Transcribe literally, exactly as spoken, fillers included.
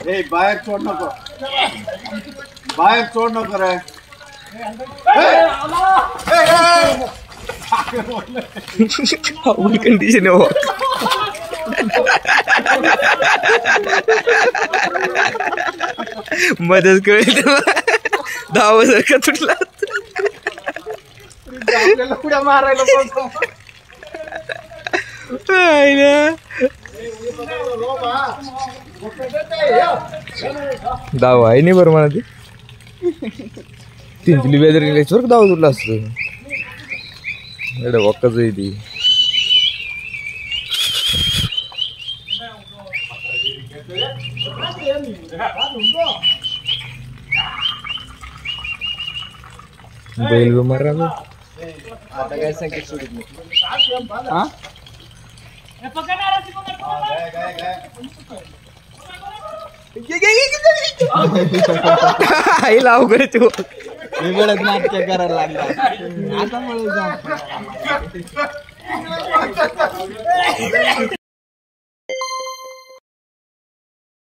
ए बाहेर सोड नको बाहेर सोड नको रे कंडिशन हो मदत कळेल दहा हजार का तुटला उड्या मारायला दाव आहे नाही बरं मला ती तीनचली बेदर निघायची बरं दाव तुटला असतो एवढं वक्काच आहे ती बैल बी मारा आता काय संकेत सोडित नाही आईला अवघड तू वेगळंच नाट्य करायला लागला आता मला